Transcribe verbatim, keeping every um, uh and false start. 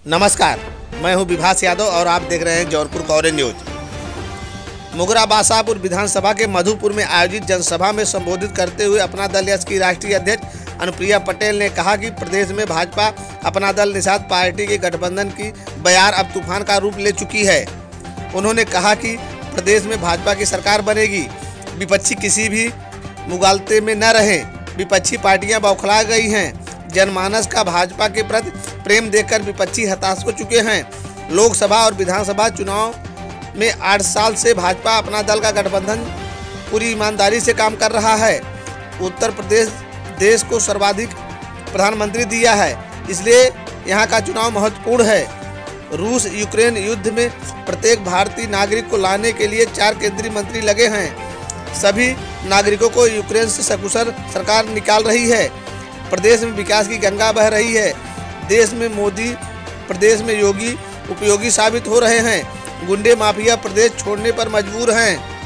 नमस्कार, मैं हूं विभास यादव और आप देख रहे हैं जौनपुर कवरेज न्यूज। मुगरा बासापुर विधानसभा के मधुपुर में आयोजित जनसभा में संबोधित करते हुए अपना दल यस की राष्ट्रीय अध्यक्ष अनुप्रिया पटेल ने कहा कि प्रदेश में भाजपा अपना दल निषाद पार्टी के गठबंधन की बयार अब तूफान का रूप ले चुकी है। उन्होंने कहा कि प्रदेश में भाजपा की सरकार बनेगी, विपक्षी किसी भी मुगालते में न रहें। विपक्षी पार्टियां बौखला गई हैं। जनमानस का भाजपा के प्रति प्रेम देखकर विपक्षी हताश हो चुके हैं। लोकसभा और विधानसभा चुनाव में आठ साल से भाजपा अपना दल का गठबंधन पूरी ईमानदारी से काम कर रहा है। उत्तर प्रदेश देश को सर्वाधिक प्रधानमंत्री दिया है, इसलिए यहाँ का चुनाव महत्वपूर्ण है। रूस यूक्रेन युद्ध में प्रत्येक भारतीय नागरिक को लाने के लिए चार केंद्रीय मंत्री लगे हैं। सभी नागरिकों को यूक्रेन से सकुशल सरकार निकाल रही है। प्रदेश में विकास की गंगा बह रही है। देश में मोदी, प्रदेश में योगी उपयोगी साबित हो रहे हैं। गुंडे माफिया प्रदेश छोड़ने पर मजबूर हैं।